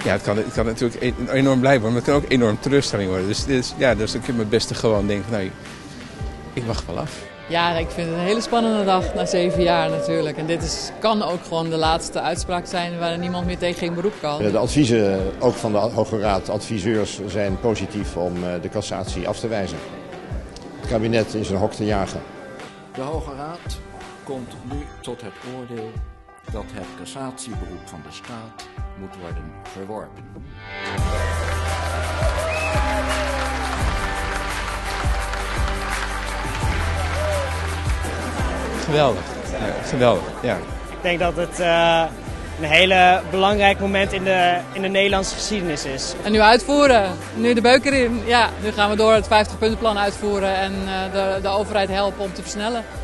Ja, het kan natuurlijk enorm blij worden, maar het kan ook enorm teleurstelling worden. Dus ik heb mijn beste gewoon denken van, nou, ik wacht wel af. Ja, ik vind het een hele spannende dag na 7 jaar natuurlijk. En dit kan ook gewoon de laatste uitspraak zijn waar niemand meer tegen in beroep kan. De adviezen, ook van de Hoge Raad, adviseurs zijn positief om de cassatie af te wijzen. Het kabinet in zijn hok te jagen. De Hoge Raad komt nu tot het oordeel dat het cassatieberoep van de staat moet worden verworpen. Geweldig, ja, geweldig, ja. Ik denk dat het een hele belangrijk moment in de Nederlandse geschiedenis is. En nu uitvoeren, nu de beuk erin. Ja, nu gaan we door het 50-puntenplan uitvoeren en de overheid helpen om te versnellen.